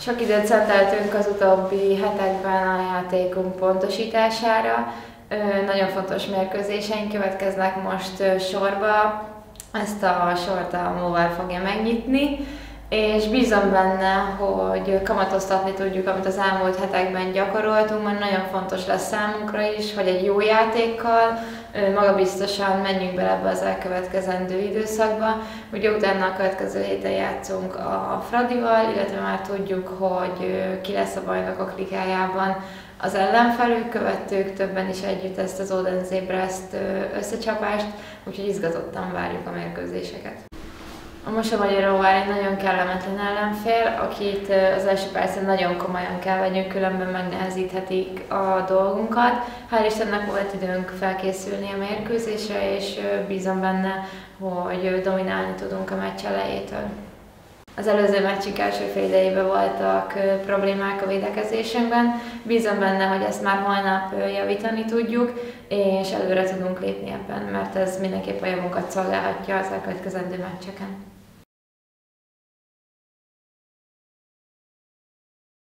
Sok időt szenteltünk az utóbbi hetekben a játékunk pontosítására. Nagyon fontos mérkőzéseink következnek most sorba. Ezt a sort a Móvár fogja megnyitni, és bízom benne, hogy kamatoztatni tudjuk, amit az elmúlt hetekben gyakoroltunk, mert nagyon fontos lesz számunkra is, hogy egy jó játékkal magabiztosan menjünk bele ebbe az elkövetkezendő időszakba. Ugye utána a következő héten játszunk a Fradival, illetve már tudjuk, hogy ki lesz a Bajnokok Ligájában az ellenfelük, követtük többen is együtt ezt az Odense Brest összecsapást, úgyhogy izgatottan várjuk a mérkőzéseket. A Mosonmagyaróvár egy nagyon kellemetlen ellenfél, akit az első percen nagyon komolyan kell vegyünk, különben megnehezíthetik a dolgunkat. Hál' Istennek volt időnk felkészülni a mérkőzésre, és bízom benne, hogy dominálni tudunk a meccs elejétől. Az előző meccsünk első fél idejében voltak problémák a védekezésünkben. Bízom benne, hogy ezt már holnap javítani tudjuk, és előre tudunk lépni ebben, mert ez mindenképp a javunkat szolgálhatja az elkövetkezendő meccseken.